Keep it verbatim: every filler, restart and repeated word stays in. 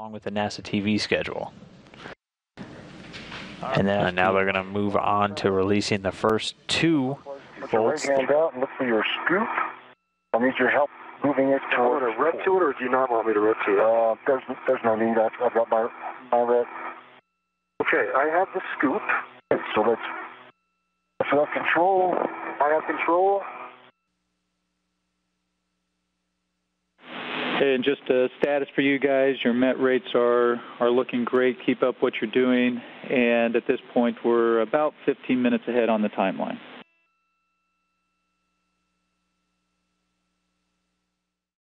along with the NASA T V schedule. And then now they're going to move on to releasing the first two Put your right bolts. hand out and look for your scoop. I need your help moving it Do you want towards... to rev to it, or do you not want me to rev to it? Uh, there's, there's no need. I've, I've got my, my rev. Okay, I have the scoop. So let's... Let's have control. I have control. And just a status for you guys, your met rates are, are looking great. Keep up what you're doing. And at this point, we're about fifteen minutes ahead on the timeline.